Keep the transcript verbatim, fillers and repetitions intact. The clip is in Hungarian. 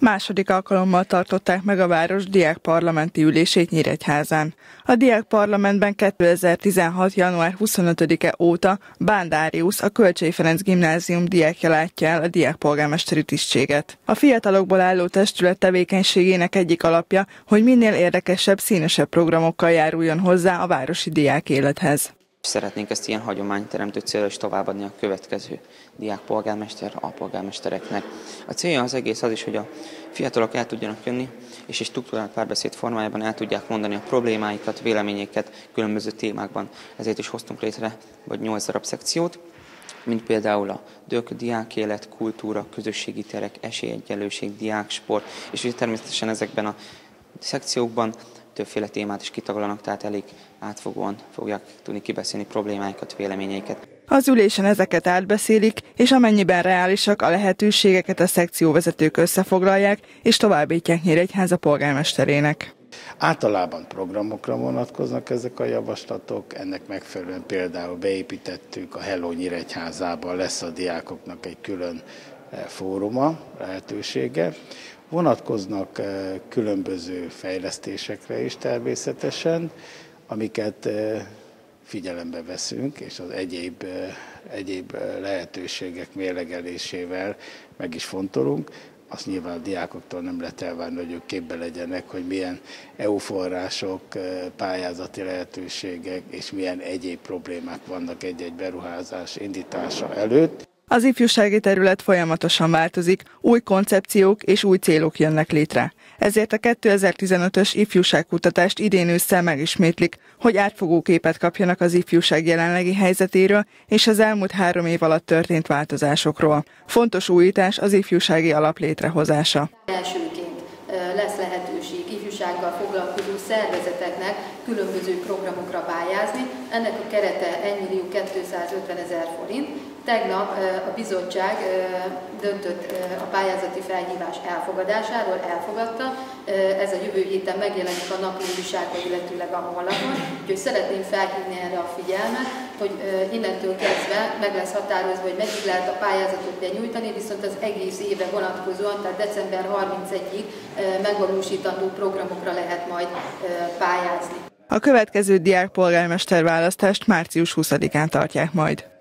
Második alkalommal tartották meg a város diákparlamenti ülését Nyíregyházán. A diákparlamentben kétezer-tizenhat. január huszonötödike óta Bándáriusz, a Kölcsey Ferenc Gimnázium diákja látja el a diákpolgármesteri tisztséget. A fiatalokból álló testület tevékenységének egyik alapja, hogy minél érdekesebb, színesebb programokkal járuljon hozzá a városi diák élethez. Szeretnénk ezt ilyen hagyományteremtő célra is továbbadni a következő diákpolgármester, alpolgármestereknek. A célja az egész az is, hogy a fiatalok el tudjanak jönni, és egy struktúrált párbeszéd formájában el tudják mondani a problémáikat, véleményeket különböző témákban. Ezért is hoztunk létre vagy nyolc darab szekciót, mint például a dök, diákélet, kultúra, közösségi terek, esélyegyenlőség, diáksport, és ugye természetesen ezekben a szekciókban többféle témát is kitagolnak, tehát elég átfogóan fogják tudni kibeszélni problémáikat, véleményeiket. Az ülésen ezeket átbeszélik, és amennyiben reálisak, a lehetőségeket a szekcióvezetők összefoglalják, és továbbítják Nyíregyháza polgármesterének. Általában programokra vonatkoznak ezek a javaslatok, ennek megfelelően például beépítettük a Hello Nyíregyházába, lesz a diákoknak egy külön fóruma, lehetősége. Vonatkoznak különböző fejlesztésekre is természetesen, amiket figyelembe veszünk, és az egyéb, egyéb lehetőségek mérlegelésével meg is fontolunk. Azt nyilván a diákoktól nem lehet elvárni, hogy ők képbe legyenek, hogy milyen é u források, pályázati lehetőségek és milyen egyéb problémák vannak egy-egy beruházás indítása előtt. Az ifjúsági terület folyamatosan változik, új koncepciók és új célok jönnek létre. Ezért a kétezer-tizenötös ifjúságkutatást idén ősszel megismétlik, hogy átfogó képet kapjanak az ifjúság jelenlegi helyzetéről és az elmúlt három év alatt történt változásokról. Fontos újítás az ifjúsági alap létrehozása. Elsőként lesz lehetőség ifjúsággal foglalkozó szervezeteknek különböző programokra pályázni. Ennek a kerete egymillió kétszázötvenezer forint. Tegnap a bizottság döntött a pályázati felhívás elfogadásáról, elfogadta. Ez a jövő héten megjelenik a napi újságban, illetőleg a honlapon. Úgyhogy szeretném felhívni erre a figyelmet, hogy innentől kezdve meg lesz határozva, hogy meddig lehet a pályázatot benyújtani, viszont az egész évre vonatkozóan, tehát december harmincegyedikéig megvalósítandó programokra lehet majd pályázni. A következő diákpolgármester választást március huszadikán tartják majd.